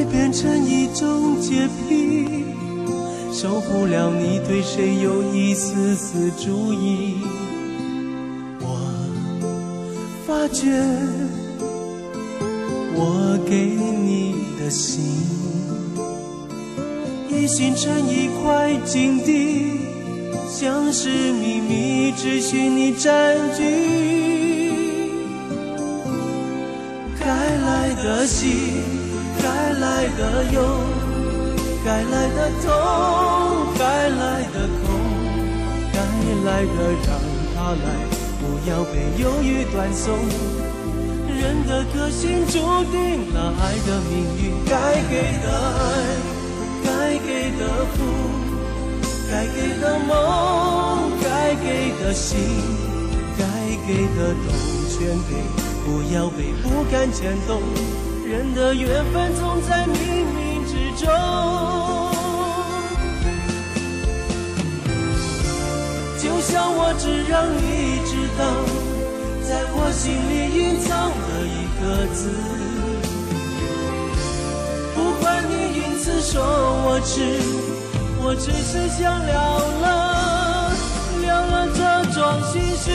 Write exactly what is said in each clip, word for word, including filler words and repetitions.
变成一种洁癖，受不了你对谁有一丝丝注意。我发觉我给你的心已形成一块禁地，像是秘密只许你占据。该来的喜，该来的忧，该来的痛，该来的空，该来的让它来，不要被犹豫断送。人的个性注定了爱的命运，该给的爱，该给的福，该给的梦，该给的心，该给的都全给，不要被不甘牵动。人的缘分总在冥冥之中，就像我只让你知道，在我心里隐藏的一个字。不管你因此说我痴，我只是想聊了聊了这桩心事。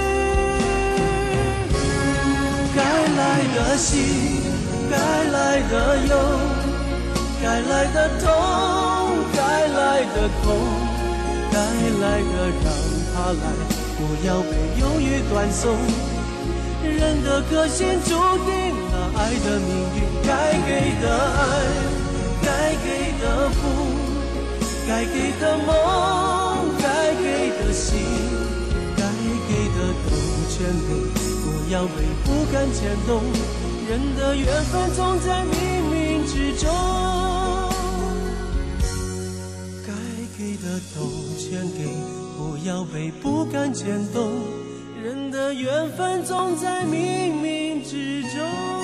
该来的喜，该来的忧，该来的痛，该来的空，该来的让它来，不要被犹豫断送。人的个性注定了爱的命运，该给的爱，该给的福，该给的梦，该给的心，该给的都全给，不要被不甘牵动。人的缘分总在冥冥之中，该给的都全给，不要被不甘牵动。人的缘分总在冥冥之中。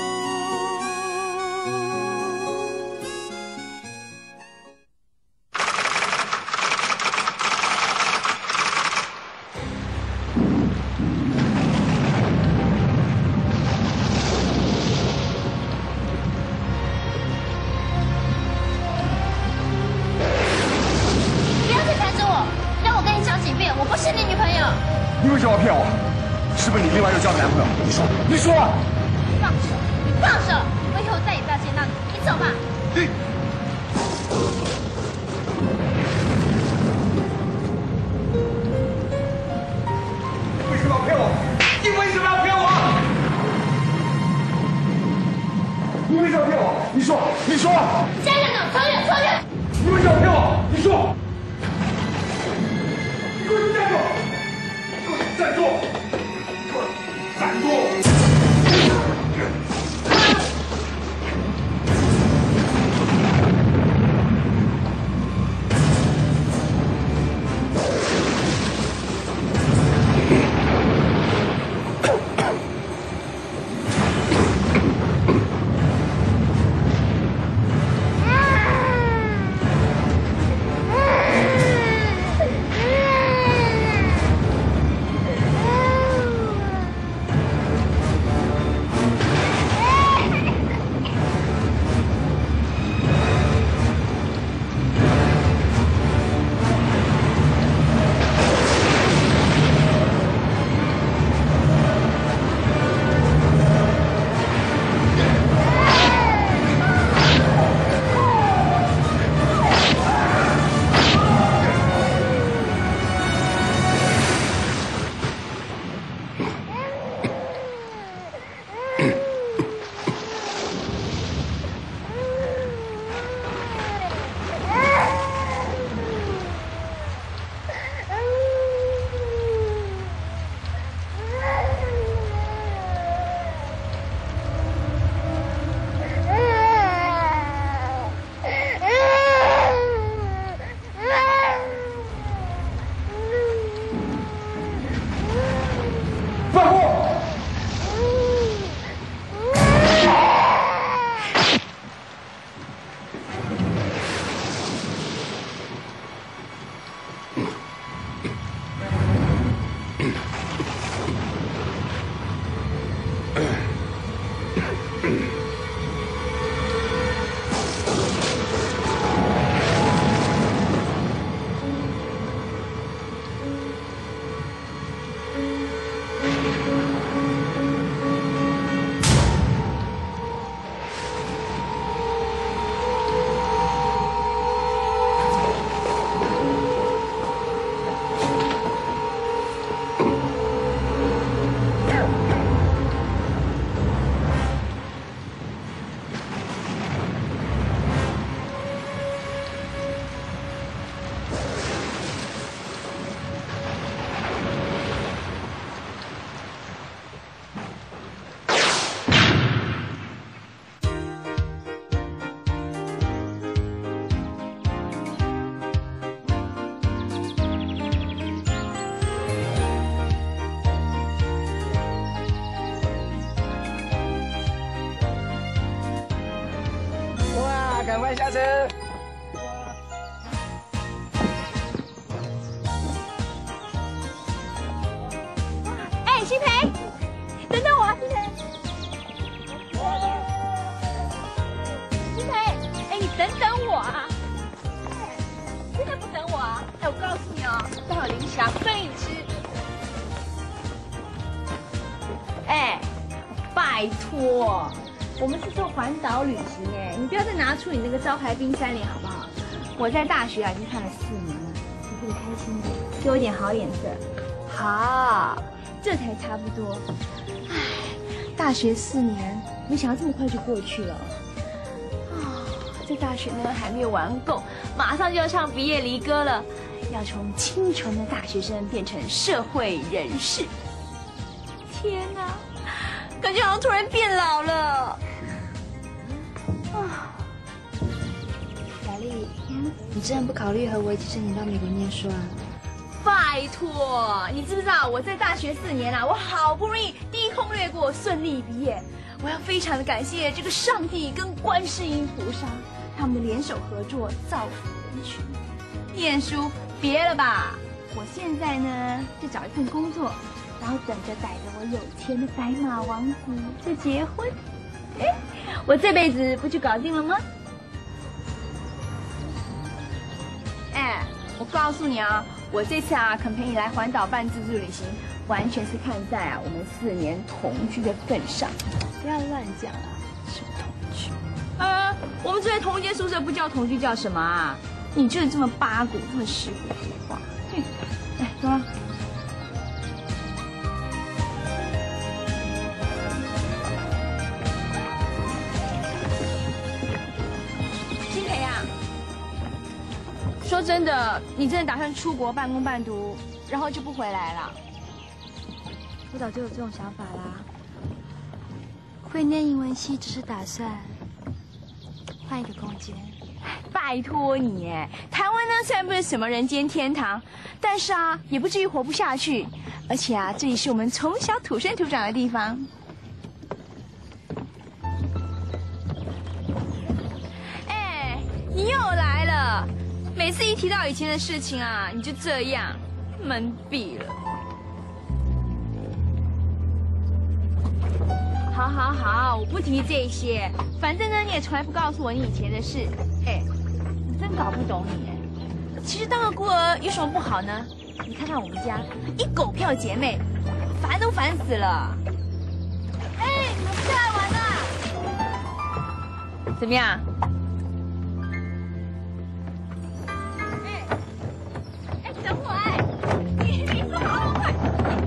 不要再缠着我，让我跟你讲几遍，我不是你女朋友。 你为什么要骗我？是不是你另外又交个男朋友？你说，你说！ 放手！你放手！我以后再也不要见到你，你走吧。 你为什么要骗我？你为什么要骗我？你为什么要骗我？你说，你说！ 家人呢？走远，走远！ 你为什么要骗我？你说！你给我站住！给我站住！站住！ 啦，赶快下车。 哎，新培，等等我啊，新培。新培，哎，你等等我啊！哎，现在不等我啊？哎，我告诉你哦，待会林霞分你吃。哎，拜托。 我们是做环岛旅行哎，你不要再拿出你那个招牌冰山脸好不好？我在大学啊已经看了四年了，你可以开心点，给我一点好脸色。好，这才差不多。唉，大学四年，没想到这么快就过去了。啊，这大学呢还没有玩够，马上就要唱毕业离歌了，要从清纯的大学生变成社会人士。天哪，感觉好像突然变老了。 啊， 雅丽，你真的不考虑和我一起申请到美国念书啊？ 拜托，你知不知道我在大学四年啊，我好不容易低空掠过，顺利毕业。我要非常的感谢这个上帝跟观世音菩萨，他们的联手合作，造福人群。念书别了吧，我现在呢就找一份工作，然后等着逮着我有钱的白马王子就结婚。哎。 我这辈子不就搞定了吗？哎，我告诉你啊，我这次啊肯陪你来环岛办自助旅行，完全是看在啊我们四年同居的份上。不要乱讲啊，什么同居？呃，我们住在同一间宿舍，不叫同居叫什么啊？你就是这么八股，这么十股说话。哼，来，走了。 说真的，你真的打算出国半工半读，然后就不回来了？ 我早就有这种想法啦。会念英文系只是打算换一个空间。 拜托你，哎，台湾呢虽然不是什么人间天堂，但是啊也不至于活不下去。而且啊，这里是我们从小土生土长的地方。哎，你又来了。 每次一提到以前的事情啊，你就这样闷闭了。好，好，好，我不提这些。反正呢，你也从来不告诉我你以前的事。哎，我真搞不懂你哎。其实当个孤儿有什么不好呢？你看看我们家一狗票姐妹，烦都烦死了。哎，你们下来玩啦？怎么样？ 等我哎！你你走好那么快！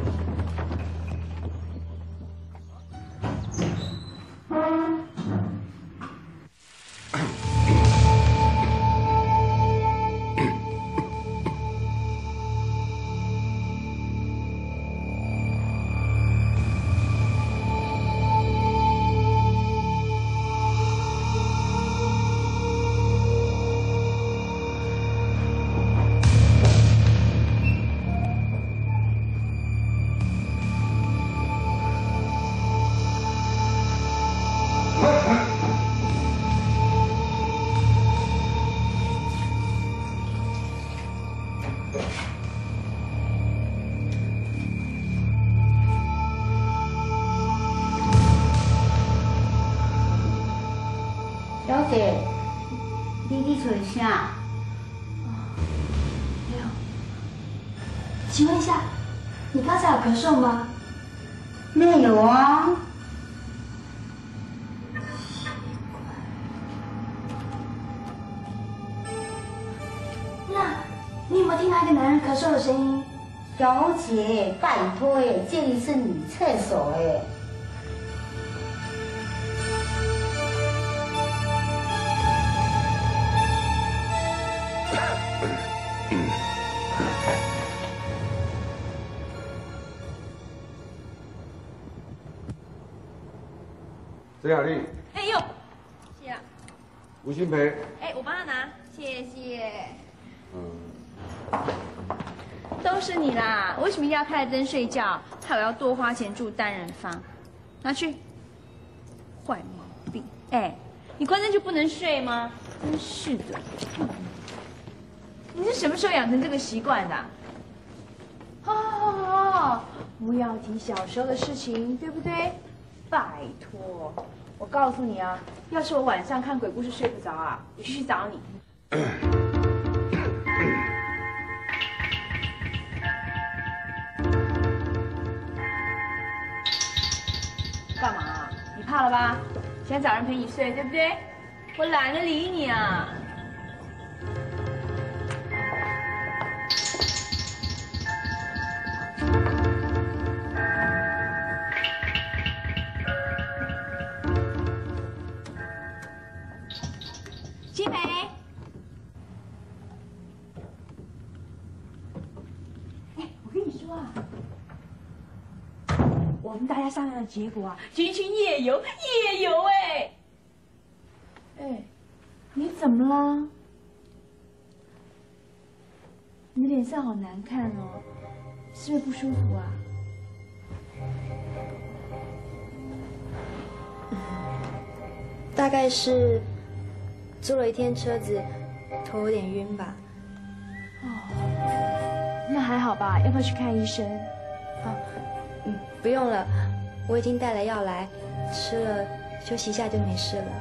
小姐，你你做啥？ 没有。请问一下，你刚才有咳嗽吗？ 没有啊。 那你有没有听到一个男人咳嗽的声音？ 小姐，拜托哎，这里是女厕所哎。 陈雅丽， 哎呦，谢了。 吴新培， 哎，我帮他拿，谢谢。 嗯， 都是你啦！为什么一定要开着灯睡觉？害我要多花钱住单人房，拿去。坏毛病！哎，你关灯就不能睡吗？ 真是的，你是什么时候养成这个习惯的？好好好好，不要提小时候的事情，对不对？拜托，我告诉你啊，要是我晚上看鬼故事睡不着啊，我就去找你。干嘛啊？你怕了吧？想找人陪你睡，对不对？我懒得理你啊。金梅，哎，我跟你说啊，我们大家商量的结果啊，决定去夜游，夜游哎。哎，你怎么了？你的脸色好难看哦，是不是不舒服啊？ 大概是坐了一天车子，头有点晕吧。 哦，那还好吧？要不要去看医生？ 啊，嗯，不用了，我已经带了药来，吃了，休息一下就没事了。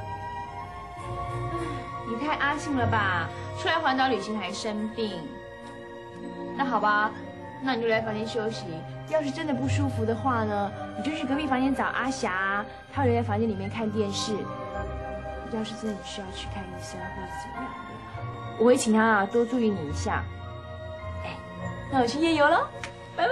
你太阿信了吧？出来环岛旅行还生病？那好吧，那你就来房间休息。要是真的不舒服的话呢，你就去隔壁房间找阿霞，她会留在房间里面看电视。要是真的需要去看医生或者怎么样的，我会请他啊多注意你一下。哎，那我去夜游了，拜拜。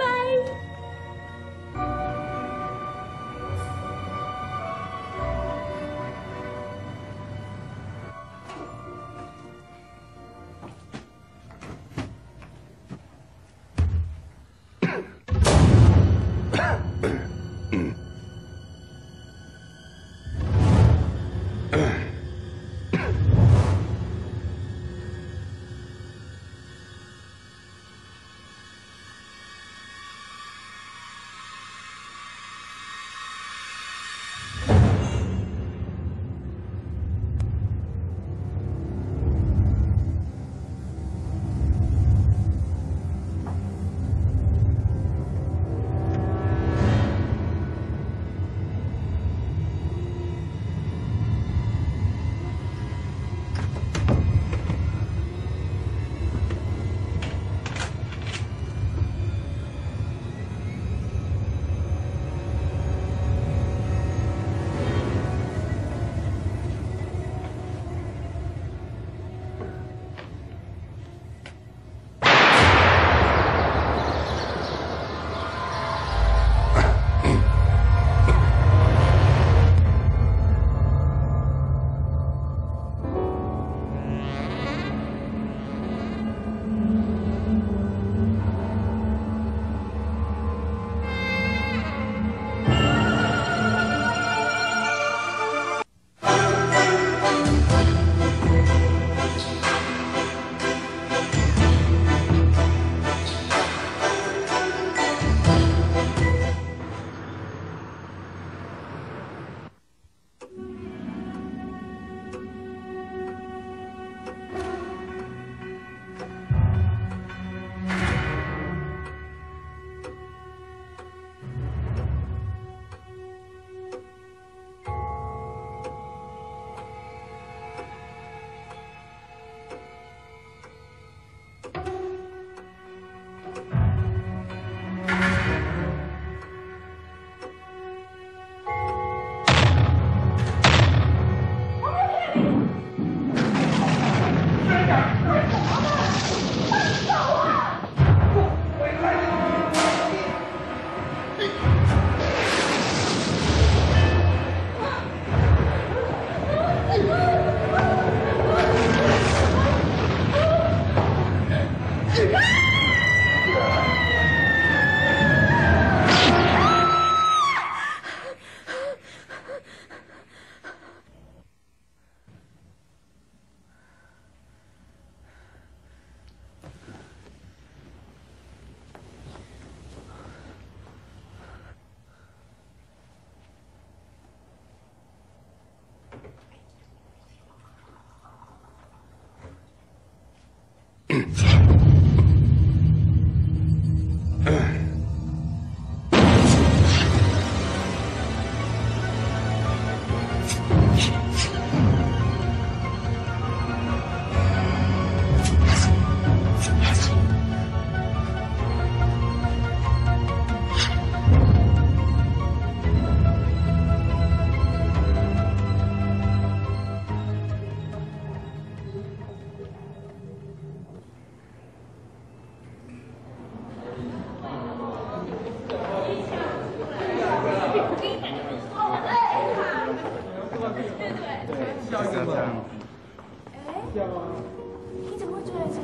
你怎么会坐在这？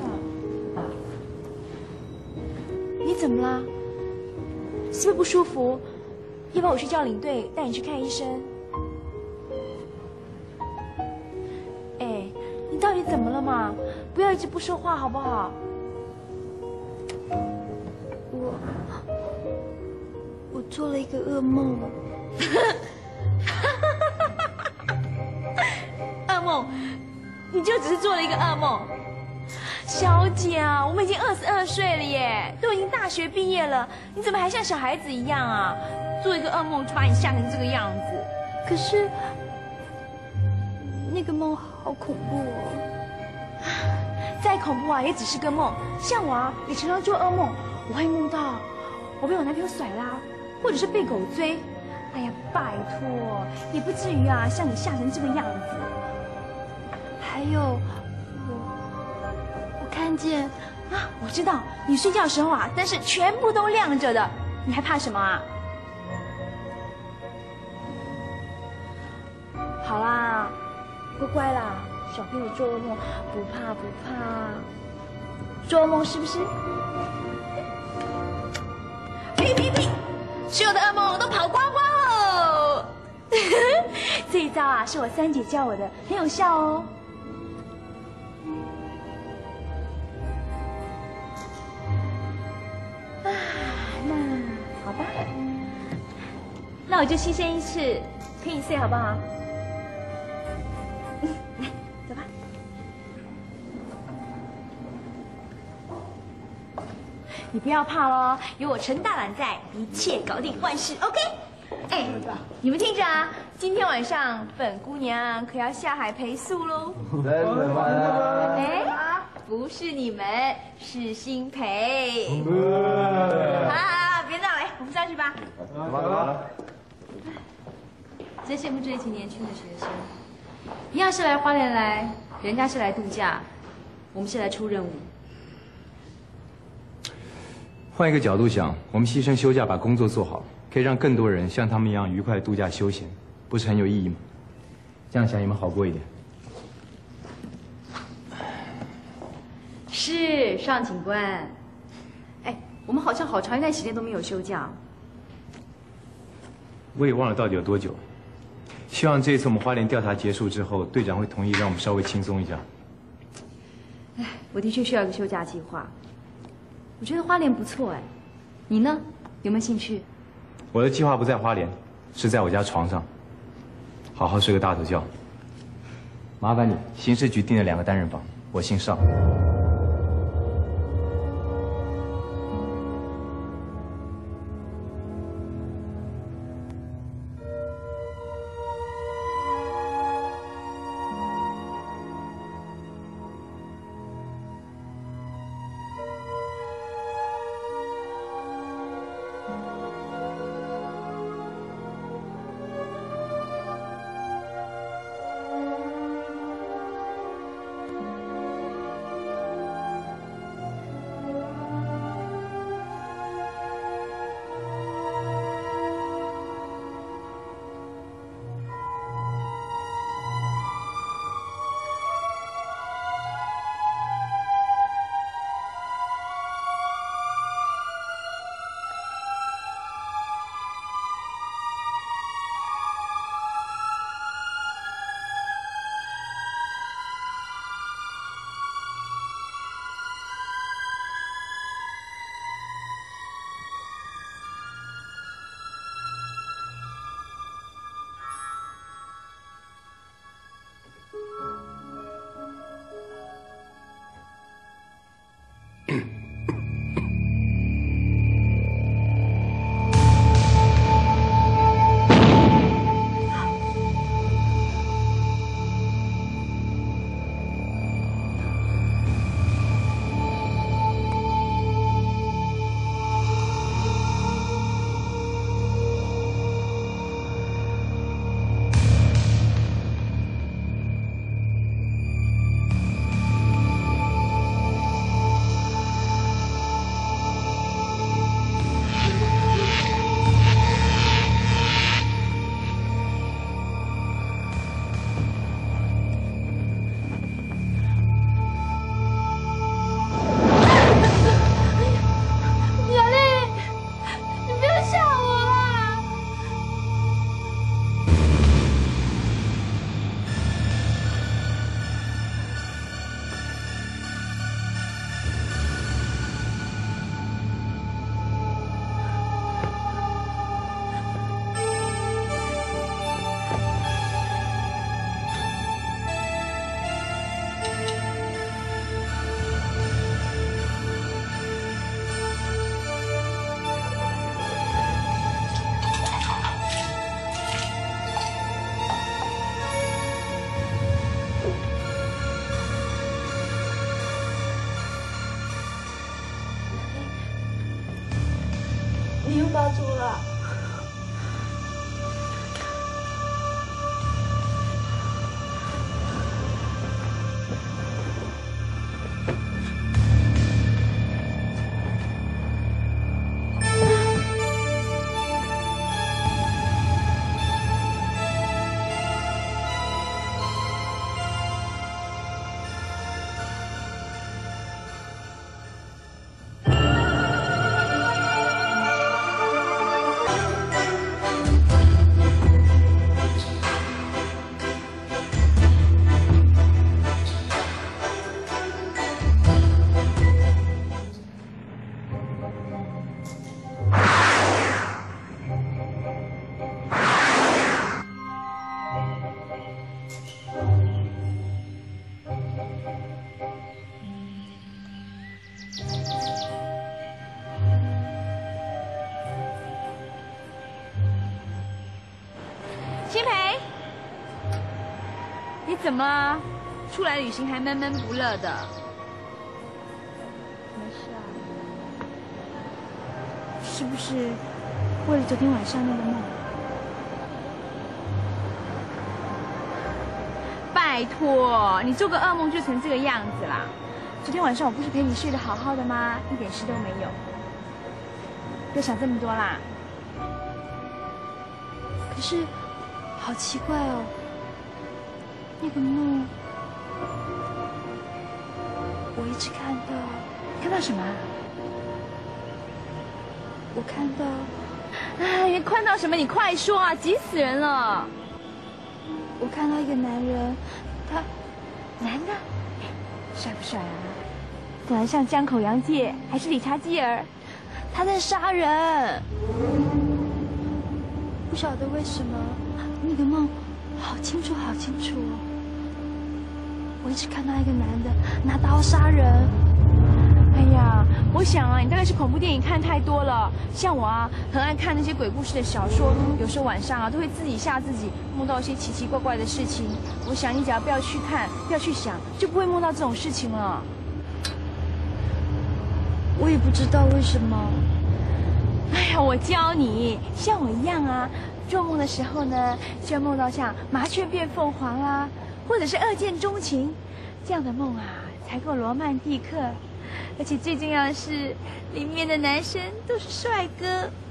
你怎么了？是不是不舒服？要不然我去叫领队带你去看医生。哎，你到底怎么了嘛？不要一直不说话好不好？ 我我做了一个噩梦。 噩梦？你就只是做了一个噩梦？小姐啊，我们已经二十二岁了耶，都已经大学毕业了，你怎么还像小孩子一样啊？做一个噩梦就把你吓成这个样子。 可是那个梦好恐怖哦。 再恐怖啊，也只是个梦。像我啊，也常常做噩梦，我会梦到我被我男朋友甩啦，或者是被狗追。哎呀，拜托，也不至于啊，像你吓成这个样子。 还有，我我看见啊，我知道你睡觉的时候啊，灯是全部都亮着的，你还怕什么啊？好啦，乖乖啦，小朋友做噩梦不怕不怕，做噩梦是不是？呸呸呸！所有的噩梦都跑光光哦！这一招啊，是我三姐教我的，很有效哦。啊，那好吧，那我就牺牲一次，陪你睡好不好？嗯，来，走吧。你不要怕咯，有我陈大懒在，一切搞定，万事 OK。哎，你们听着啊，今天晚上本姑娘可要下海陪宿喽。 真的吗？ 哎，不是你们，是新培。好好，别闹了，我们上去吧。 怎么了？ 真羡慕这一群年轻的学生，一样是来花莲来，人家是来度假，我们是来出任务。 换一个角度想，我们牺牲休假把工作做好，可以让更多人像他们一样愉快度假休闲，不是很有意义吗？这样想有没有好过一点？ 是上警官。哎，我们好像好长一段时间都没有休假。 我也忘了到底有多久。希望这一次我们花莲调查结束之后，队长会同意让我们稍微轻松一下。 哎，我的确需要一个休假计划。我觉得花莲不错哎，你呢？有没有兴趣？ 我的计划不在花莲，是在我家床上，好好睡个大头觉。麻烦你，刑事局订了两个单人房，我姓邵。 你怎么了？出来旅行还闷闷不乐的？ 没事啊。是不是为了昨天晚上那个梦？ 拜托，你做个噩梦就成这个样子啦！昨天晚上我不是陪你睡得好好的吗？一点事都没有。别想这么多啦。 可是，好奇怪哦。那个梦，我一直看到。 看到什么？ 我看到。 哎，你看到什么？你快说啊！急死人了！ 我看到一个男人，他， 男的，帅不帅啊？长得像江口洋介还是理查基尔？他在杀人。 不晓得为什么，那个梦好清楚，好清楚哦。我一直看到一个男的拿刀杀人。 哎呀，我想啊，你大概是恐怖电影看太多了。像我啊，很爱看那些鬼故事的小说，有时候晚上啊都会自己吓自己，梦到一些奇奇怪怪的事情。我想你只要不要去看，不要去想，就不会梦到这种事情了。 我也不知道为什么。 哎呀，我教你，像我一样啊，做梦的时候呢，就要梦到像麻雀变凤凰啊，或者是二见钟情，这样的梦啊才够罗曼蒂克。而且最重要的是，里面的男生都是帅哥。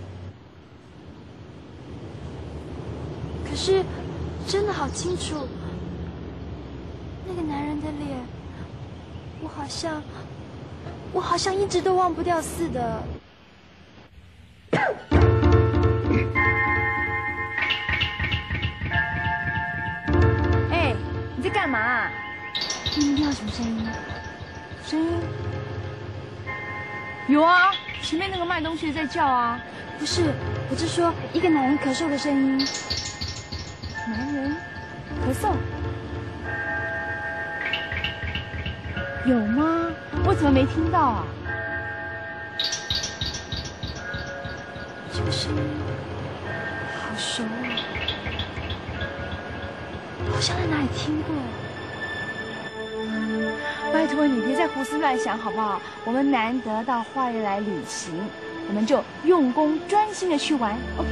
可是，真的好清楚，那个男人的脸，我好像，我好像一直都忘不掉似的。 哎，你在干嘛？ 你们听到什么声音？ 声音？有啊，前面那个卖东西的在叫啊。 不是，我是说一个男人咳嗽的声音。 男人咳嗽？有吗？我怎么没听到啊？ 这个声音好熟啊，好像在哪里听过。 拜托你别再胡思乱想好不好？我们难得到花莲来旅行，我们就用功专心的去玩 ，OK？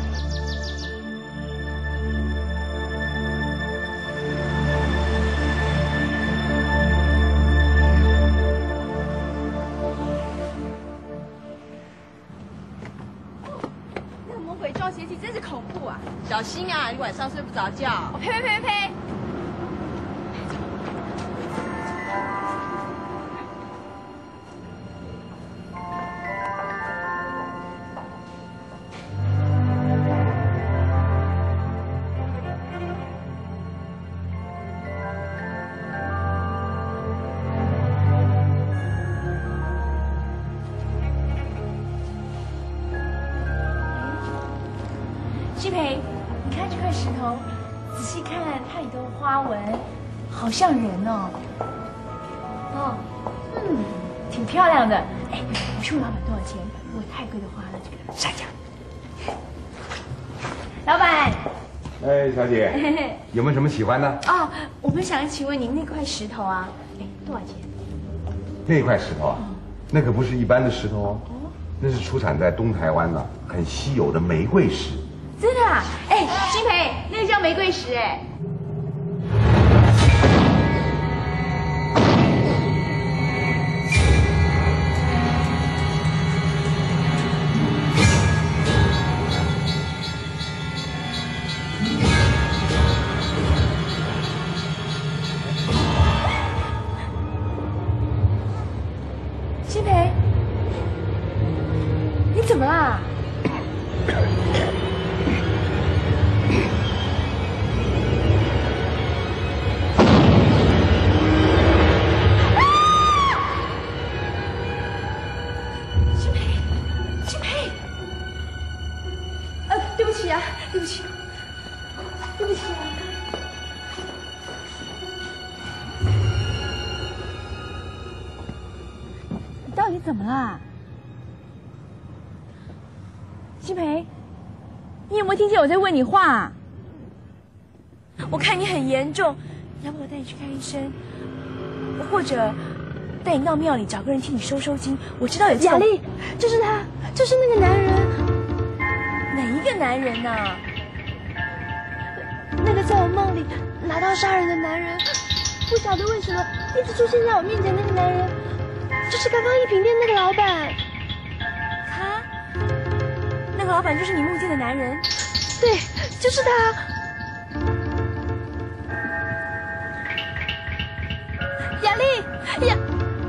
那个魔鬼撞邪气真是恐怖啊！ 小心啊，你晚上睡不着觉。 我呸呸呸呸呸！西培，你看这块石头，仔细看它里头的花纹，好像人哦。哦，嗯，挺漂亮的。哎，我去问老板多少钱？如果太贵的话呢，这个下价。老板。 哎，小姐，有没有什么喜欢的？ 哦，我们想请问您那块石头啊，哎，多少钱？ 那块石头啊，那可不是一般的石头哦，那是出产在东台湾的很稀有的玫瑰石。 真的啊？哎，金培，那个叫玫瑰石哎。金培，你怎么啦？对不起，对不起啊！你到底怎么啦，西培？你有没有听见我在问你话？我看你很严重， 要不我带你去看医生，或者带你到庙里找个人替你收收金。我知道有雅丽，就是他，就是那个男人。哪一个男人呐、啊？那个在我梦里拿刀杀人的男人，不晓得为什么一直出现在我面前。那个男人，就是刚刚一品店那个老板。他，那个老板就是你梦见的男人。对，就是他。雅丽，雅。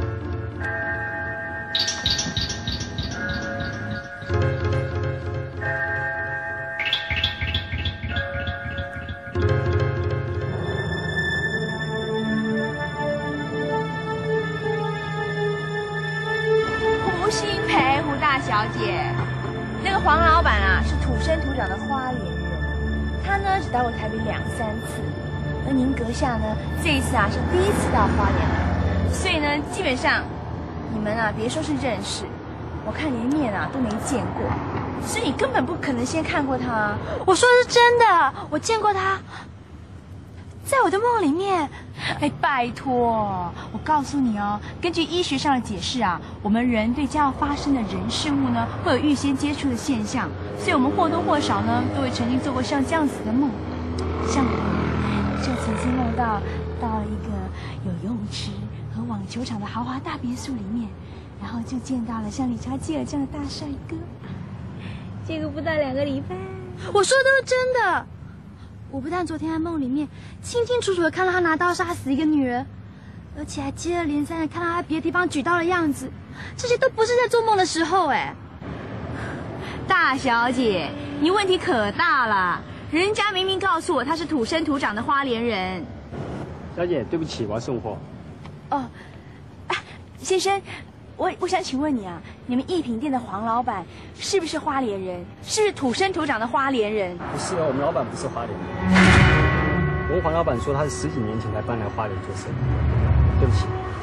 胡新培，胡大小姐，那个黄老板啊，是土生土长的花莲人，他呢只到过台北两三次，而您阁下呢这一次啊是第一次到花莲来，所以呢基本上你们啊别说是认识，我看连面啊都没见过，所以你根本不可能先看过他。 我说的是真的，我见过他，在我的梦里面。 哎，拜托，我告诉你哦，根据医学上的解释啊，我们人对将要发生的人事物呢，会有预先接触的现象，所以我们或多或少呢，都会曾经做过像这样子的梦。像我就曾经梦到到了一个有游泳池和网球场的豪华大别墅里面，然后就见到了像理查基尔这样的大帅哥。结果不到两个礼拜， 我说的都是真的。我不但昨天在梦里面清清楚楚的看到他拿刀杀死一个女人，而且还接二连三的看到他别的地方举刀的样子，这些都不是在做梦的时候。哎， 大小姐，你问题可大了，人家明明告诉我他是土生土长的花莲人。 小姐，对不起，我要送货。 哦，哎，先生，我我想请问你啊，你们一品店的黄老板是不是花莲人？是不是土生土长的花莲人？ 不是哦，我们老板不是花莲人。我跟黄老板说他是十几年前才搬来花莲做生意。对不起。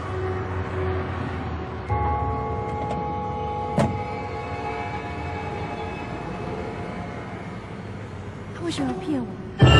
他为什么要骗我？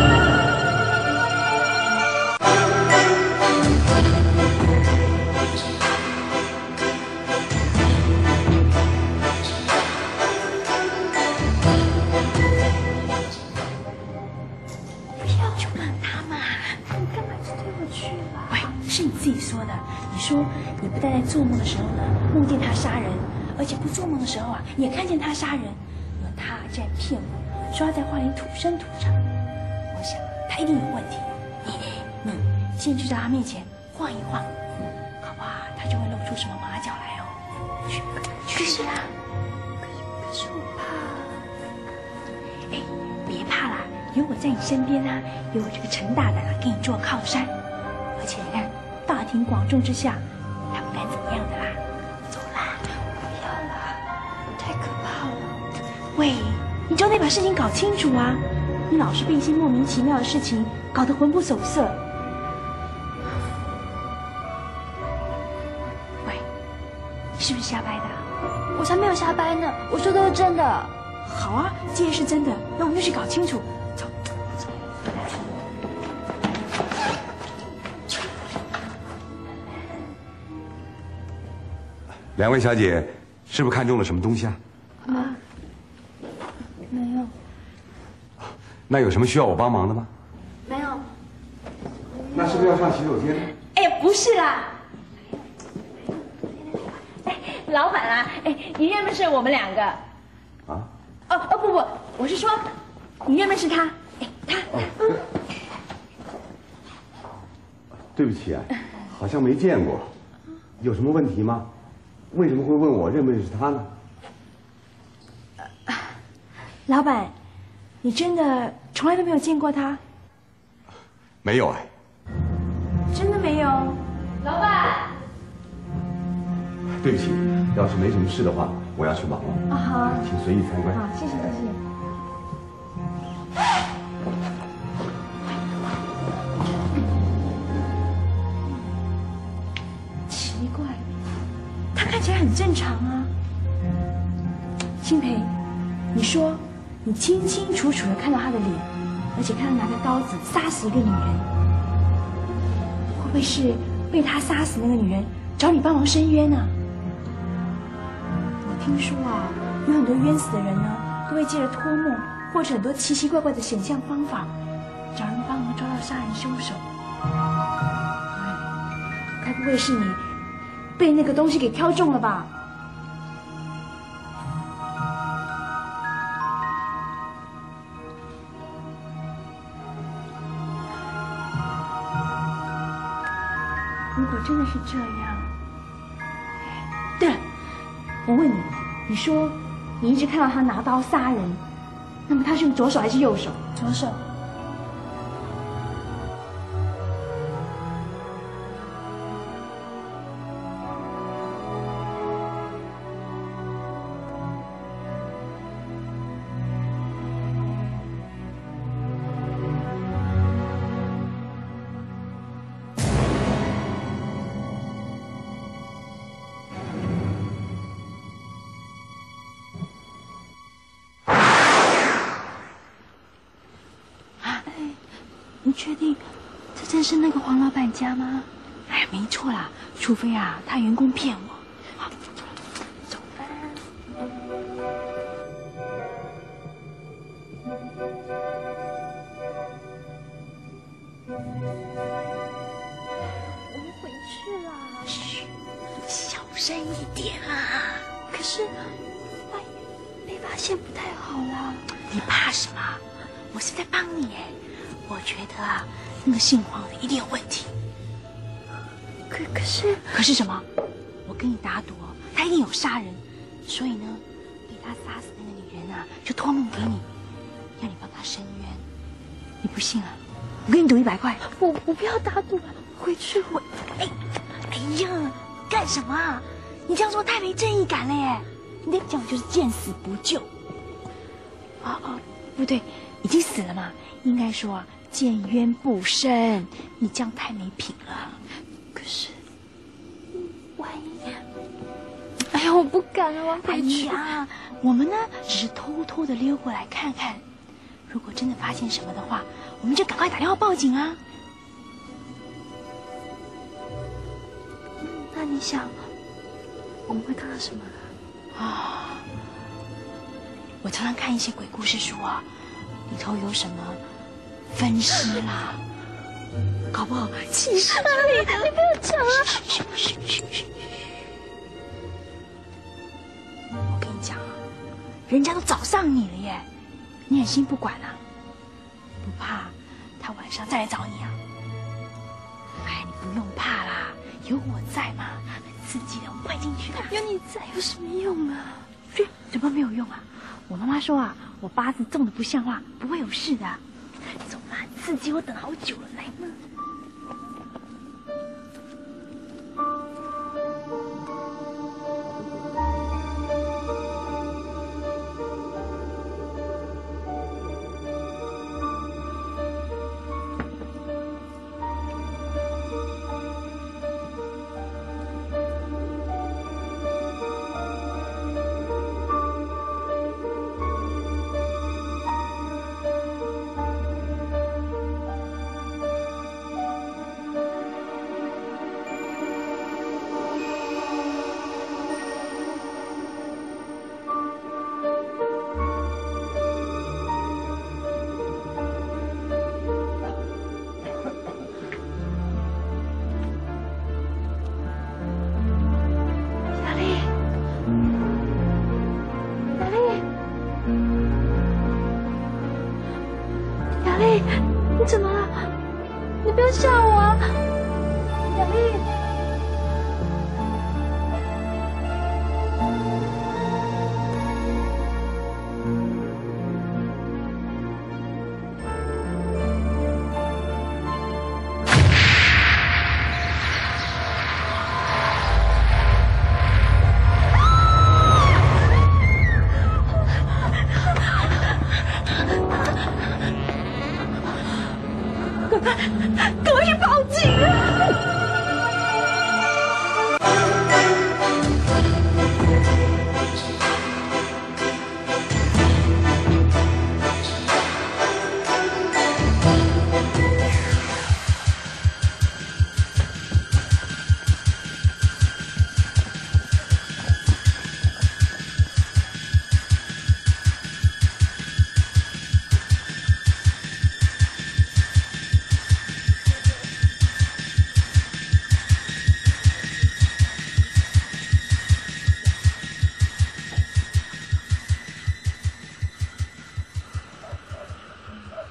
说你不但在做梦的时候呢梦见他杀人，而且不做梦的时候啊也看见他杀人，而他竟然骗我说他在花莲土生土长。我想他一定有问题，你你先去到他面前晃一晃，好不好？他就会露出什么马脚来哦。去去是啊，可是可是我怕。哎，别怕啦，有我在你身边啊，有我这个陈大胆啊给你做靠山，而且你看。大庭广众之下，他不敢怎么样的啦。走啦，不要啦，太可怕了。喂，你就得把事情搞清楚啊！你老是被一些莫名其妙的事情搞得魂不守舍。喂，你是不是瞎掰的？我才没有瞎掰呢，我说的是真的。好啊，既然是真的，那我们就去搞清楚。走。 两位小姐，是不是看中了什么东西啊？ 啊，没有。 那有什么需要我帮忙的吗？ 没有。 那是不是要上洗手间？ 哎，不是啦。哎，老板啊，哎，你认不认识我们两个？啊？哦哦不不，我是说，你认不认识他？哎，他。哦、嗯。 对不起啊，好像没见过，有什么问题吗？为什么会问我认不认识他呢？ 老板，你真的从来都没有见过他？ 没有哎。 真的没有？ 老板。 对不起，要是没什么事的话，我要去忙了。 啊好。 请随意参观。 好，谢谢谢谢。奇怪。看起来很正常啊，新培，你说你清清楚楚的看到他的脸，而且看他拿着刀子杀死一个女人， 会是被他杀死那个女人找你帮忙伸冤啊？我听说啊，有很多冤死的人呢，都会借着托梦或者很多奇奇怪怪的显像方法，找人帮忙抓到杀人凶手。该不会是你被那个东西给挑中了吧？如果真的是这样，对了，我问你，你说你一直看到他拿刀杀人，那么他是用左手还是右手？左手。 你确定这真是那个黄老板家吗？ 哎呀，没错啦，除非啊，他员工骗我。好，走吧。 我们回去啦。 嘘，小声一点啊。 可是，万一被发现不太好啦。 你怕什么？我是在帮你哎。我觉得啊，那个姓黄的一定有问题。 可可是， 可是什么？我跟你打赌哦，他一定有杀人，所以呢，被他杀死那个女人啊，就托梦给你，要你帮他伸冤。你不信啊？我给你赌一百块。 我我不要打赌了，回去我。 哎，哎呀，干什么啊？你这样做太没正义感了耶！你这样就是见死不救。哦哦，不对，已经死了嘛。应该说啊，见冤不伸，你这样太没品了。 可是，万一……哎呀，我不敢了，我回去。 哎呀，我们呢只是偷偷的溜过来看看，如果真的发现什么的话，我们就赶快打电话报警啊。 那你想，我们会看到什么啊？我常常看一些鬼故事书啊，里头有什么分尸啦，搞不好气势之类的。 你不要讲啊！ 嘘嘘嘘嘘！我跟你讲啊，人家都找上你了耶，你忍心不管啊？不怕他晚上再来找你啊？哎，你不用怕啦，有我在嘛，很刺激的，我们快进去啦。 有你在有什么用啊？ 对，怎么没有用啊？我妈妈说啊，我八字重的不像话，不会有事的。走吧，刺激我等好久了，来嘛。 你怎么了？你不要吓我啊！雅丽。赶快去报警啊！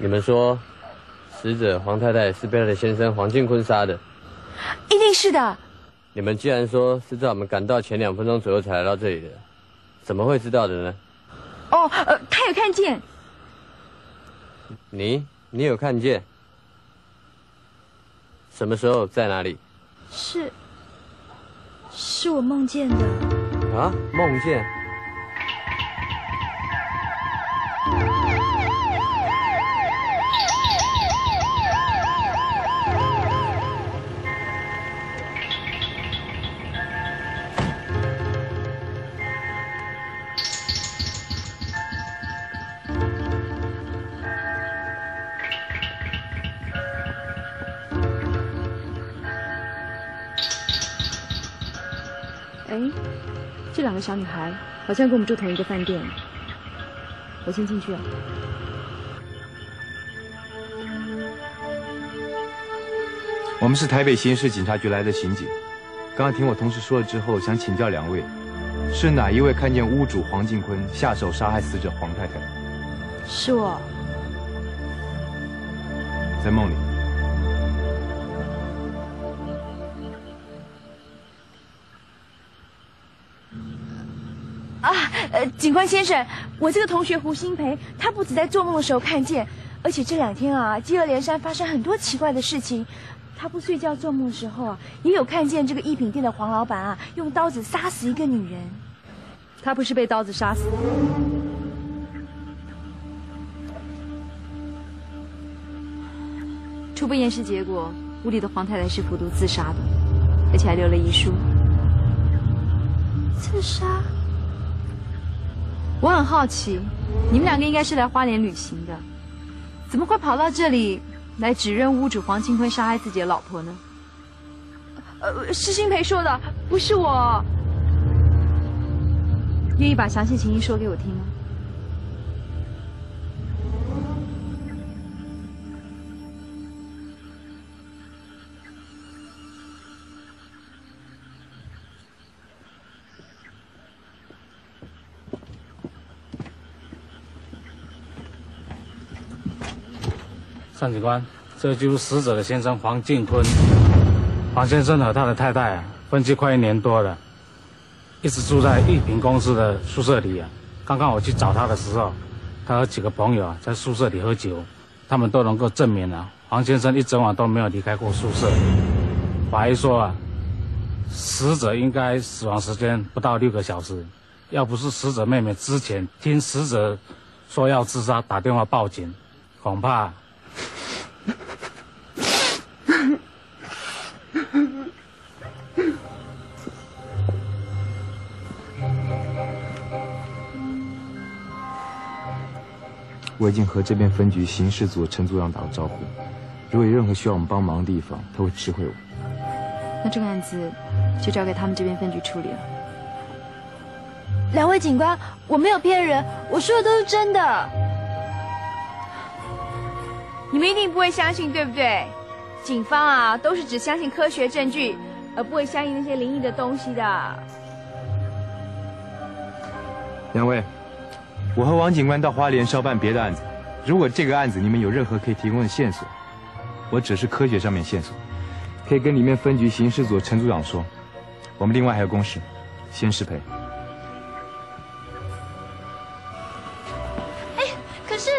你们说，死者黄太太是被她的先生黄进坤杀的？ 一定是的。 你们既然说是在我们赶到前两分钟左右才来到这里的，怎么会知道的呢？ 哦，呃，他有看见。 你，你有看见？什么时候，在哪里？ 是，是我梦见的。 啊，梦见？ 哎，这两个小女孩好像跟我们住同一个饭店。我先进去啊。 我们是台北刑事警察局来的刑警，刚刚听我同事说了之后，想请教两位，是哪一位看见屋主黄进坤下手杀害死者黄太太？ 是我。 在梦里。 啊，呃，警官先生，我这个同学胡新培，他不止在做梦的时候看见，而且这两天啊，接二连三发生很多奇怪的事情。他不睡觉做梦的时候啊，也有看见这个衣品店的黄老板啊，用刀子杀死一个女人。 他不是被刀子杀死的。初步验尸结果，屋里的黄太太是服毒自杀的，而且还留了遗书。 自杀？ 我很好奇，你们两个应该是来花莲旅行的，怎么会跑到这里来指认屋主黄进坤杀害自己的老婆呢？ 呃，是新培说的，不是我。 愿意把详细情形说给我听吗？ 上警官，这就是死者的先生黄进坤。黄先生和他的太太啊，分居快一年多了，一直住在玉屏公司的宿舍里啊。刚刚我去找他的时候，他和几个朋友啊在宿舍里喝酒，他们都能够证明啊，黄先生一整晚都没有离开过宿舍。法医说啊，死者应该死亡时间不到六个小时，要不是死者妹妹之前听死者说要自杀打电话报警，恐怕。 我已经和这边分局刑事组陈组长打过招呼，如果有任何需要我们帮忙的地方，他会知会我。 那这个案子就交给他们这边分局处理了。 两位警官，我没有骗人，我说的都是真的。 你们一定不会相信，对不对？警方啊，都是只相信科学证据，而不会相信那些灵异的东西的。 两位，我和王警官到花莲是要办别的案子，如果这个案子你们有任何可以提供的线索，我只是科学上面线索，可以跟里面分局刑事组陈组长说。我们另外还有公事，先失陪。 哎，可是。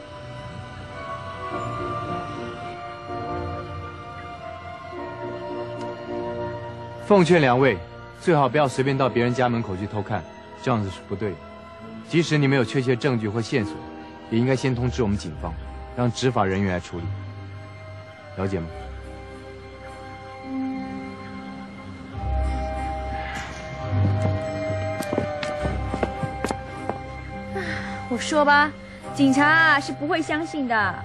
奉劝两位，最好不要随便到别人家门口去偷看，这样子是不对的。即使你们有确切证据或线索，也应该先通知我们警方，让执法人员来处理。了解吗？ 我说吧，警察啊是不会相信的。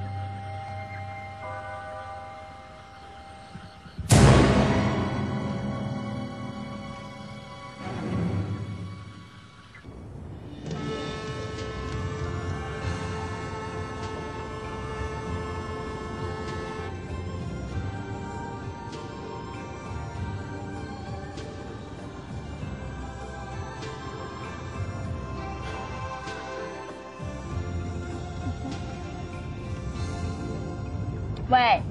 喂，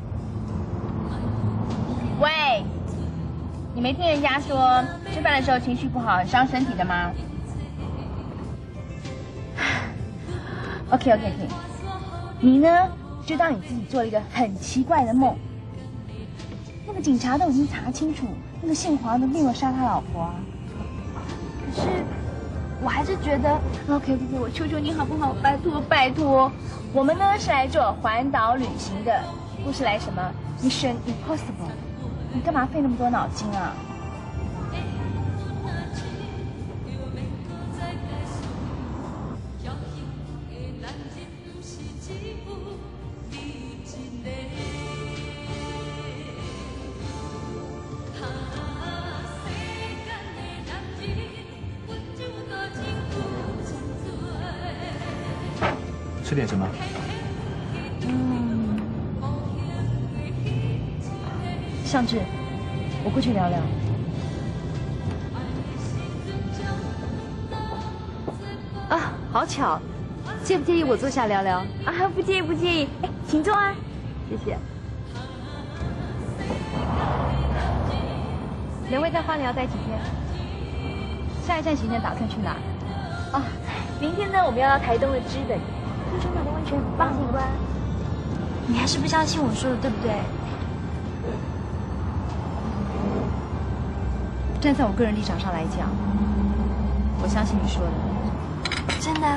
喂，你没听人家说吃饭的时候情绪不好很伤身体的吗 ？OK OK OK， 你呢就当你自己做了一个很奇怪的梦。那个警察都已经查清楚，那个姓黄的并没有杀他老婆啊。 可是我还是觉得 OK OK， 我求求你好不好？拜托拜托，我们呢是来做环岛旅行的，不是来什么 Mission Impossible。你干嘛费那么多脑筋啊？ 吃点什么？ 嗯，向志，我过去聊聊。 啊，好巧，介不介意我坐下聊聊？ 啊，不介意不介意，哎，请坐啊， 谢谢。两位在花莲要待几天？下一站行程打算去哪？ 哦，明天呢，我们要到台东的知本。听说那的温泉很棒，警官。 你还是不相信我说的，对不对？ 站在我个人立场上来讲，我相信你说的。 真的？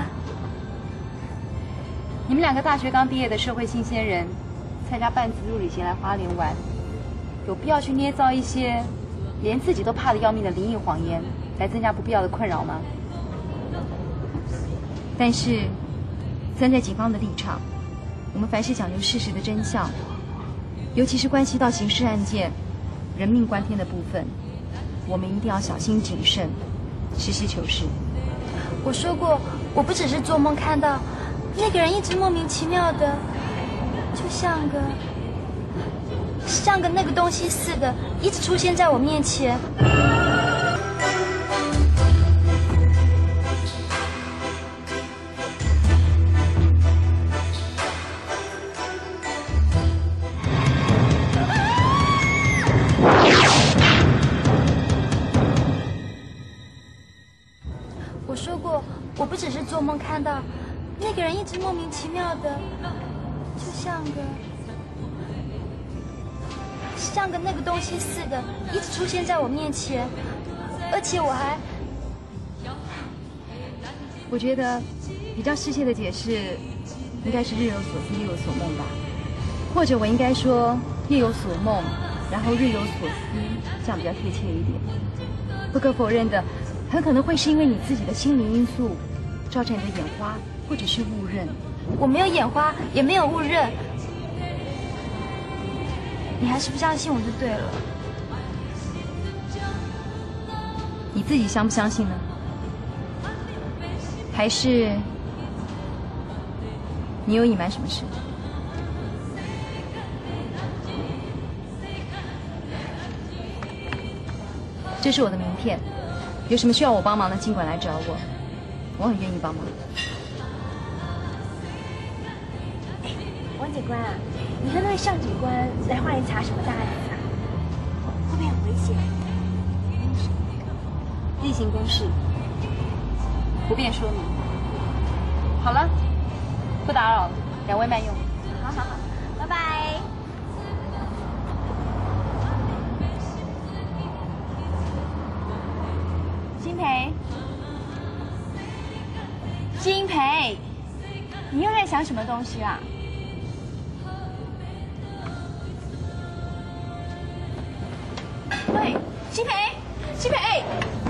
你们两个大学刚毕业的社会新鲜人，参加半自助旅行来花莲玩，有必要去捏造一些连自己都怕得要命的灵异谎言，来增加不必要的困扰吗？但是。站在警方的立场，我们凡是讲究事实的真相，尤其是关系到刑事案件、人命关天的部分，我们一定要小心谨慎，实事求是。 我说过，我不只是做梦看到那个人，一直莫名其妙的，就像个像个那个东西似的，一直出现在我面前。我不只是做梦看到那个人一直莫名其妙的，就像个像个那个东西似的，一直出现在我面前，而且我还…… 我觉得比较适切的解释应该是日有所思夜有所梦吧，或者我应该说夜有所梦，然后日有所思，这样比较贴切一点。不可否认的，很可能会是因为你自己的心理因素，造成你的眼花或者是误认。 我没有眼花，也没有误认，你还是不相信我就对了。 你自己相不相信呢？还是你有隐瞒什么事？这是我的名片，有什么需要我帮忙的，尽管来找我，我很愿意帮忙。 王警官啊，你和那位向警官来花莲查什么大案子啊？会不会很危险？ 例行公事，不便说明。好了，不打扰了，两位慢用。 好好好，拜拜。金培，金培，你又在想什么东西啊？喂，金培，金培，哎，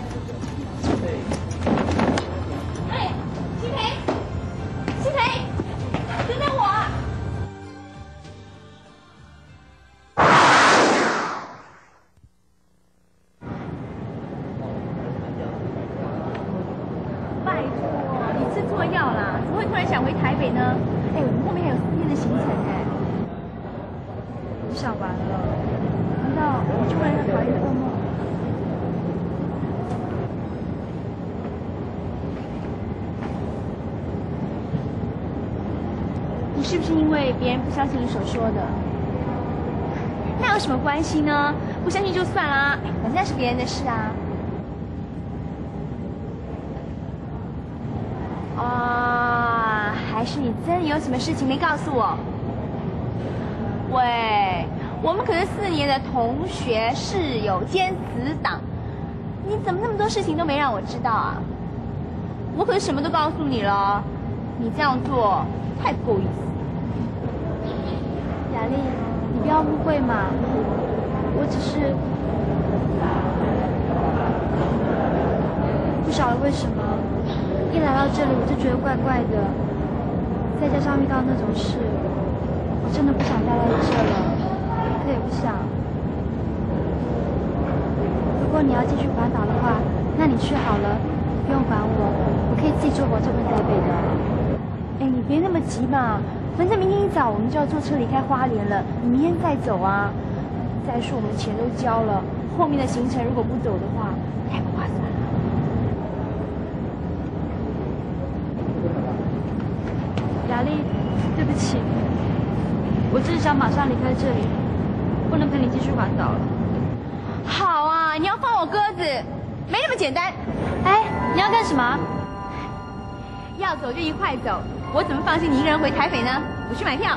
哎，金培，金培，等等我啊！拜托，你吃错药啦？怎么会突然想回台北呢？哎，我们后面还有四天的行程哎。 我想完了。 难道我突然要讨厌的噩梦？你是不是因为别人不相信你所说的， 有什么关系呢？不相信就算啦，反正那是别人的事啊。啊，还是你真的有什么事情没告诉我？喂，我们可是四年的同学、室友兼死党，你怎么那么多事情都没让我知道啊？我可是什么都告诉你了，你这样做太不够意思。 雅丽，你不要误会嘛，我只是不晓得为什么，一来到这里我就觉得怪怪的，再加上遇到那种事，我真的不想待在这了，一刻也不想。如果你要继续环岛的话，那你去好了，不用管我，我可以自己坐火车回台北的。 哎，你别那么急嘛。反正明天一早我们就要坐车离开花莲了，你明天再走啊。再说我们钱都交了，后面的行程如果不走的话，太不划算了。 雅丽，对不起，我只是想马上离开这里，不能陪你继续环岛了。 好啊，你要放我鸽子，没那么简单。 哎，你要干什么？ 要走就一块走。我怎么放心你一个人回台北呢？我去买票。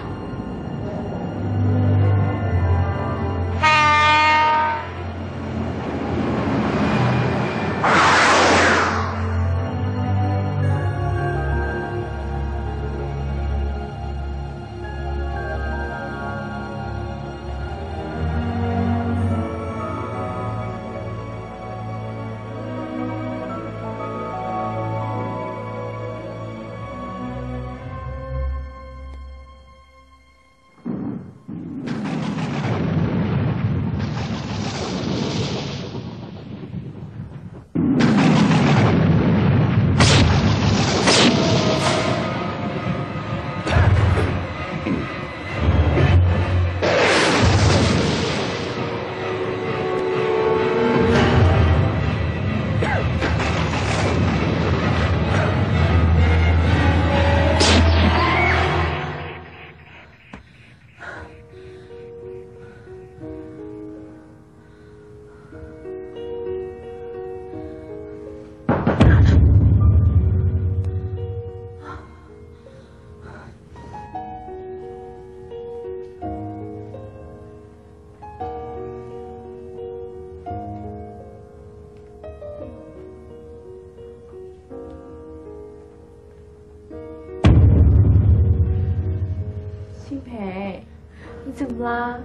怎么啦？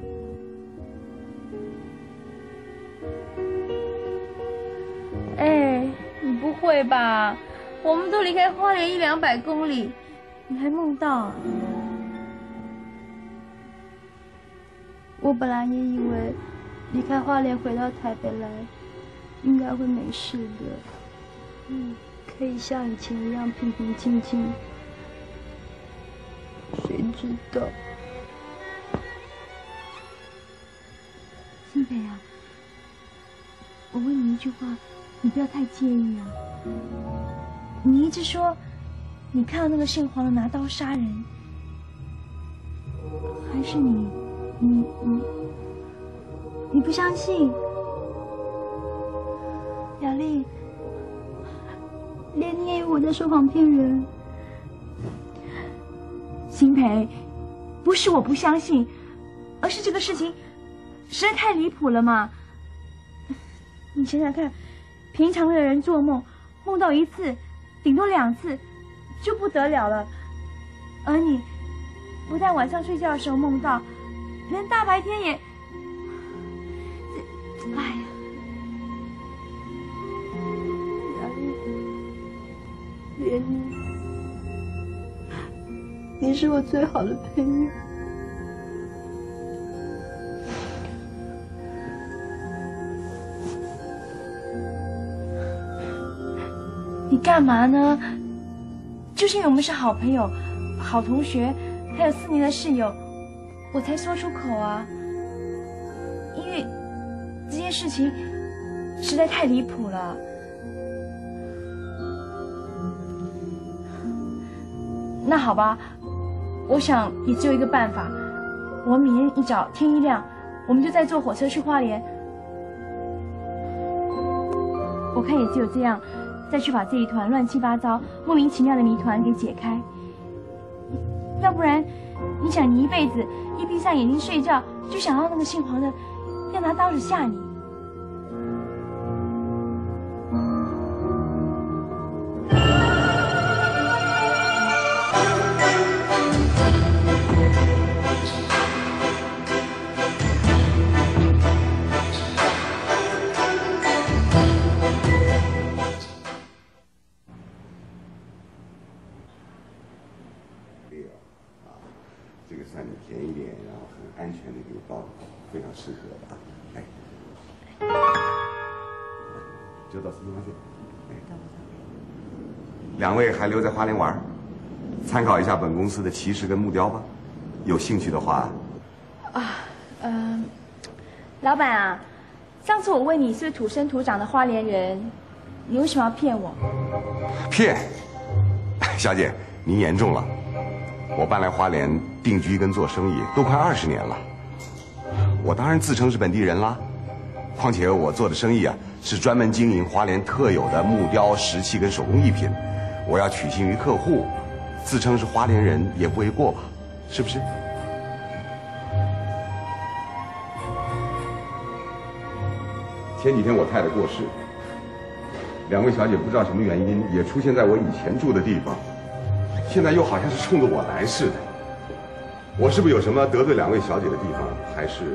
哎，你不会吧？我们都离开花莲一两百公里，你还梦到啊？ 我本来也以为离开花莲回到台北来，应该会没事的，嗯，可以像以前一样平平静静。谁知道？ 新培啊，我问你一句话，你不要太介意啊。你一直说你看到那个姓黄的拿刀杀人，还是你你你你不相信？ 雅丽，连你也以为我在说谎骗人。 新培，不是我不相信，而是这个事情实在太离谱了嘛！你想想看，平常的人做梦，梦到一次，顶多两次，就不得了了。而你，不但晚上睡觉的时候梦到，连大白天也……哎呀， 雅丽，连你，你是我最好的朋友。 你干嘛呢？就是因为我们是好朋友、好同学，还有四年的室友，我才说出口啊。因为这件事情实在太离谱了。那好吧，我想也只有一个办法，我明天一早天一亮，我我们就再坐火车去花莲。我看也只有这样，再去把这一团乱七八糟、莫名其妙的谜团给解开。要不然，你想你一辈子一闭上眼睛睡觉，就想到那个姓黄的要拿刀子吓你。 适合的啊，哎，就到此地方去。哎，两位还留在花莲玩，参考一下本公司的旗帜跟木雕吧。有兴趣的话， 啊，嗯、呃，老板啊，上次我问你是不是土生土长的花莲人，你为什么要骗我？ 骗？小姐，您严重了。我搬来花莲定居跟做生意都快二十年了。我当然自称是本地人啦，况且我做的生意啊是专门经营花莲特有的木雕、石器跟手工艺品，我要取信于客户，自称是花莲人也不为过吧？是不是？前几天我太太过世，两位小姐不知道什么原因也出现在我以前住的地方，现在又好像是冲着我来似的。我是不是有什么得罪两位小姐的地方？还是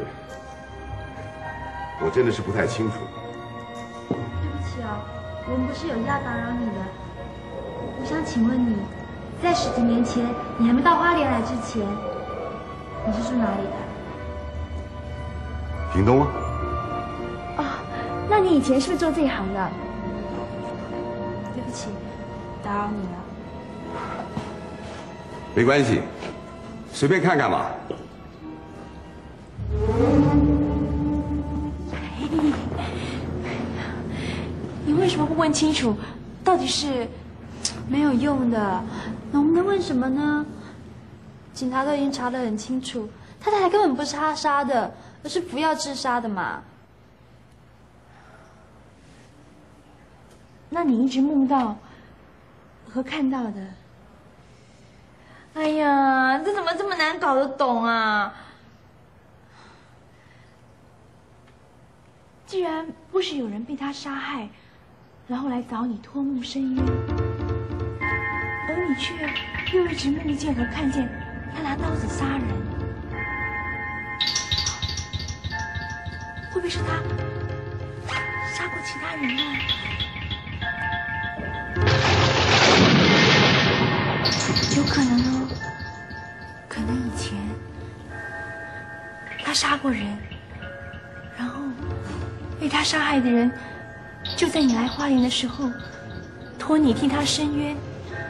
我真的是不太清楚。 对不起哦，我们不是有意要打扰你的。我想请问你，在十几年前你还没到花莲来之前，你是住哪里的？ 屏东啊。 啊，那你以前是不是做这一行的？ 对不起，打扰你了。 没关系。随便看看嘛。 你为什么不问清楚？到底是没有用的。那我们能问什么呢？警察都已经查得很清楚，他太太根本不是他杀的，而是服药自杀的嘛。 那你一直梦到和看到的？哎呀，这怎么这么难搞得懂啊？既然不是有人被他杀害，然后来找你托梦申冤，而你却又一直梦见和看见他拿刀子杀人，会不会是他杀过其他人呢？有可能哦，可能以前他杀过人，然后被他杀害的人就在你来花莲的时候托你替他申冤。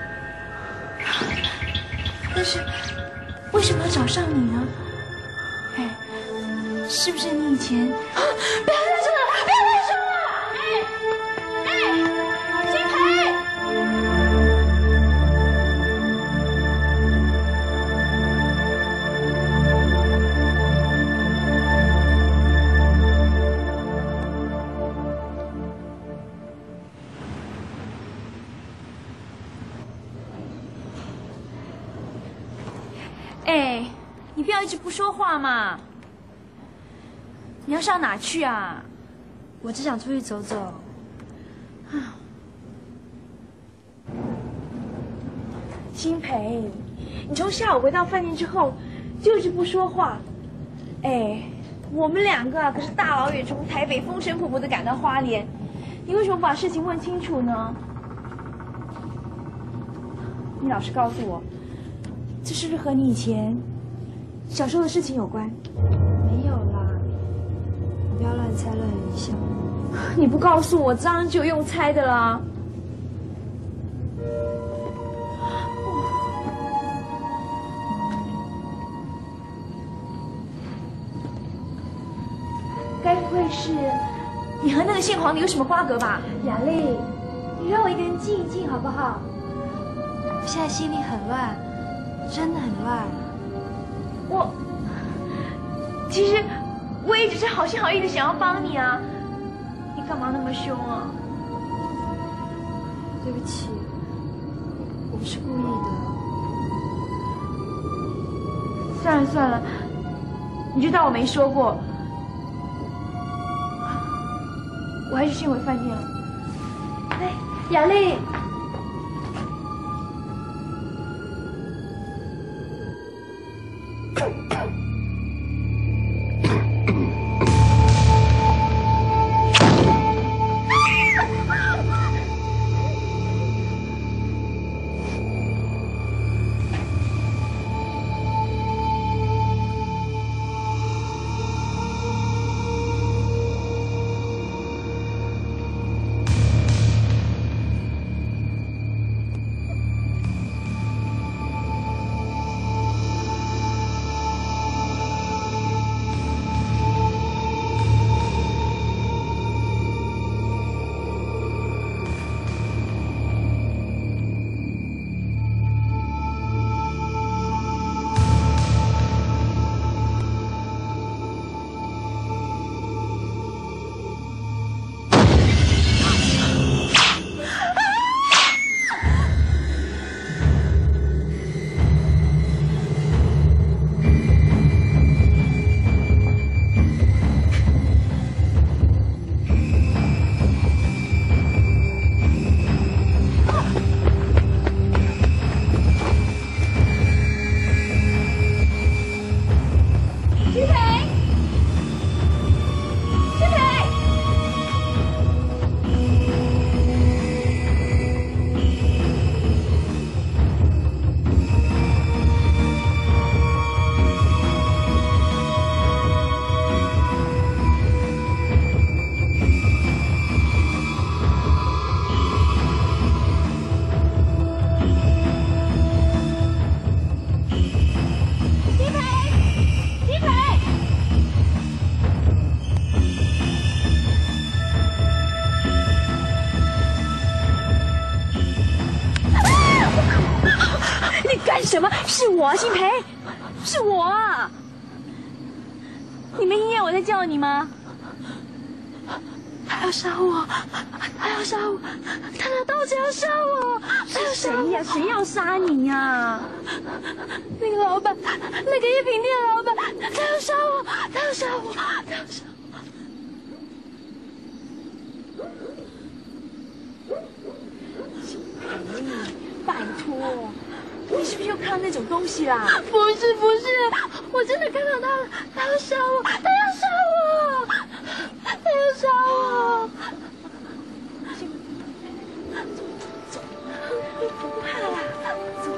但是为什么要找上你呢？哎，是不是你以前？啊，不要再说了，不要再说了！哎哎，金培。哎，你不要一直不说话嘛！你要上哪去啊？ 我只想出去走走。 啊，新培，你从下午回到饭店之后就一直不说话。哎，我们两个可是大老远从台北风尘仆仆的赶到花莲，你为什么不把事情问清楚呢？你老实告诉我。这是不是和你以前小时候的事情有关？ 没有啦，你不要乱猜乱联想。 你不告诉我，当然就用猜的啦。该不会是你和那个姓黄的有什么瓜葛吧？ 雅丽，你让我一个人静一静好不好？我现在心里很乱。真的很乱。 我其实我也只是好心好意的想要帮你啊，你干嘛那么凶啊？ 对不起，我不是故意的。 算了算了，你就当我没说过。我还是先回饭店了。哎，雅丽。什么？是我啊，辛培，是我啊！你没听见我在叫你吗？ 他要杀我，他要杀我，他拿刀子要杀我，他要杀我！ 谁呀？谁要杀你呀？ 那个老板，那个一品店老板，他要杀我，他要杀我，他要杀我！ 拜托，你是不是又看到那种东西啦？ 不是不是，我真的看到他了，他要杀我，他要杀我，他要杀我！ 走，不怕啦，走。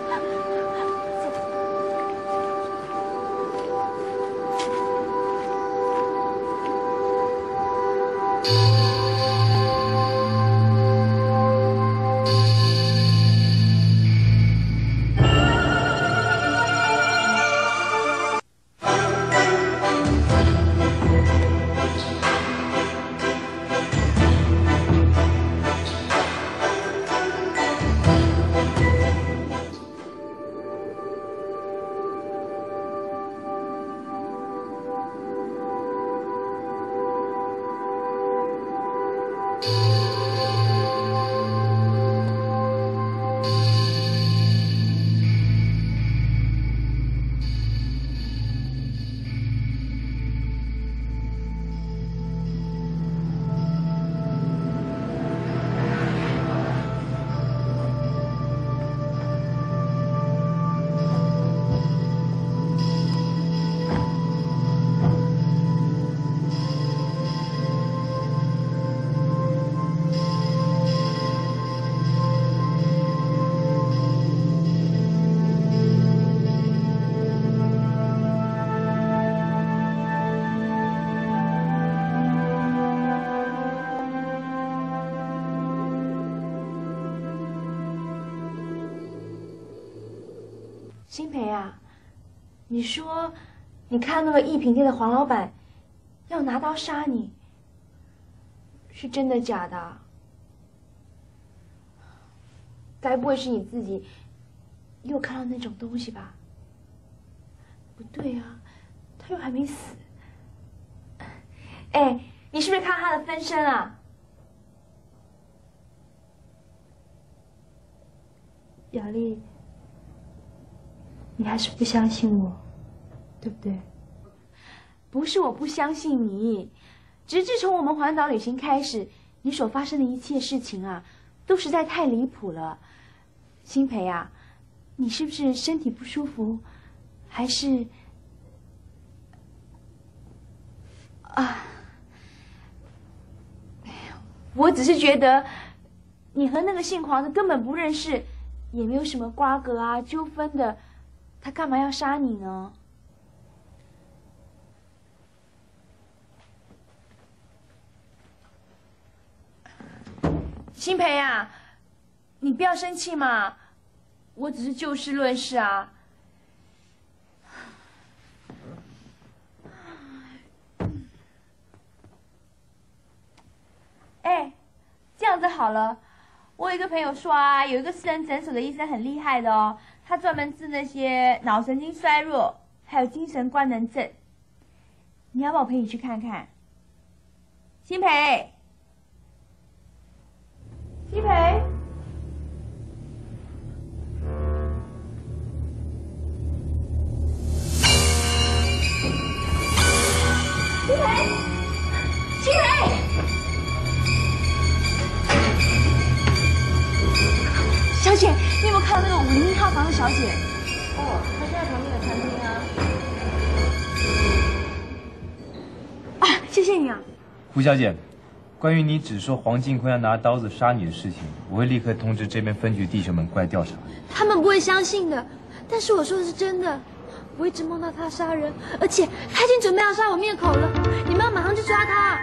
辛培啊，你说你看那个一品店的黄老板要拿刀杀你，是真的假的？该不会是你自己又看到那种东西吧？不对啊，他又还没死。 哎，你是不是看他的分身啊？雅丽，你还是不相信我，对不对？不是我不相信你，只是自从我们环岛旅行开始，你所发生的一切事情啊，都实在太离谱了。新培啊，你是不是身体不舒服，还是啊？我只是觉得，你和那个姓黄的根本不认识，也没有什么瓜葛啊、纠纷的，他干嘛要杀你呢？新培啊，你不要生气嘛，我只是就事论事啊。哎，这样子好了，我有一个朋友说啊，有一个私人诊所的医生很厉害的哦，他专门治那些脑神经衰弱，还有精神官能症。你要不要我陪你去看看？新培。新培，新培，新培，小姐，你有没有看到那个五零一号房的小姐？哦，她就在旁边的餐厅啊。啊，谢谢你啊， 胡小姐。关于你只说黄靖坤要拿刀子杀你的事情，我会立刻通知这边分局弟兄们过来调查。 他们不会相信的，但是我说的是真的。我一直梦到他杀人，而且他已经准备要杀我灭口了。你们要马上去抓他。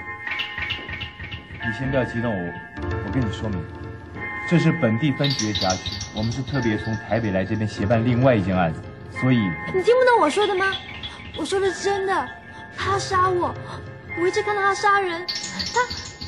你先不要激动，我我跟你说明，这是本地分局的辖区，我们是特别从台北来这边协办另外一件案子，所以你听不懂我说的吗？我说的是真的，他要杀我，我一直看到他杀人。他，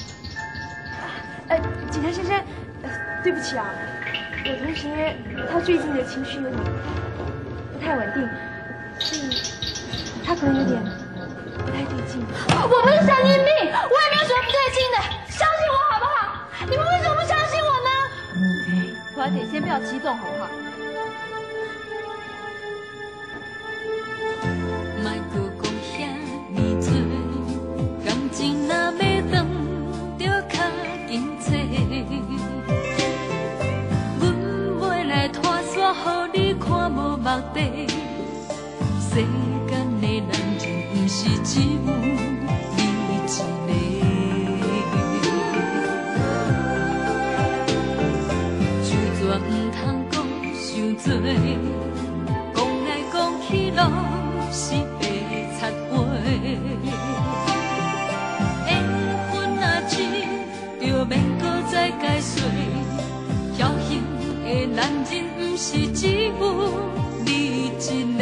呃，警察先生，呃，对不起啊，我同学他最近的情绪有点不太稳定，所以他可能有点不太对劲。 我不是神经病，我也没有什么不对劲的，相信我好不好？你们为什么不相信我呢？ 胡小姐，先不要激动好不好？ 目的，世间的人情不是只有你一个。就算唔通讲伤多，讲来讲去拢是白插话。缘分若深，就免搁再解说。侥幸的男人不是只有。你一